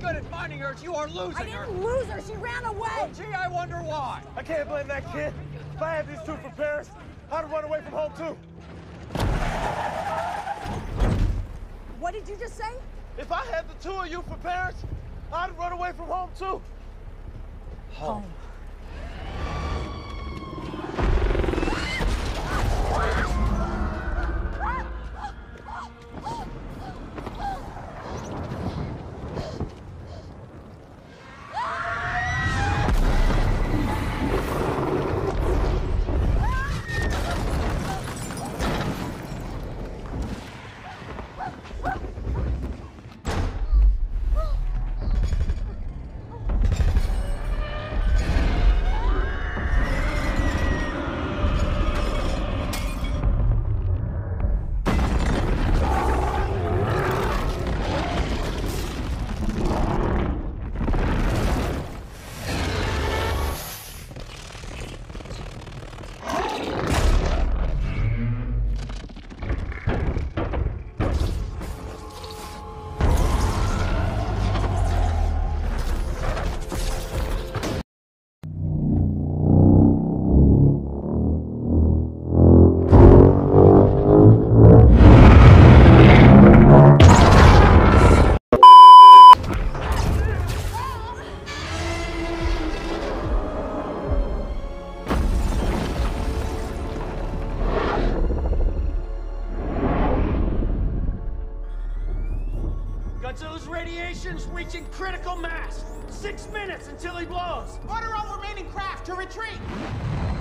good at finding her as you are losing her. I didn't lose her. She ran away. Oh, gee, I wonder why. I can't blame that kid. If I had these two for parents, I'd run away from home too. What did you just say? If I had the two of you for parents, I'd run away from home too. Home. Godzilla's radiation's reaching critical mass. 6 minutes until he blows. Order all remaining craft to retreat.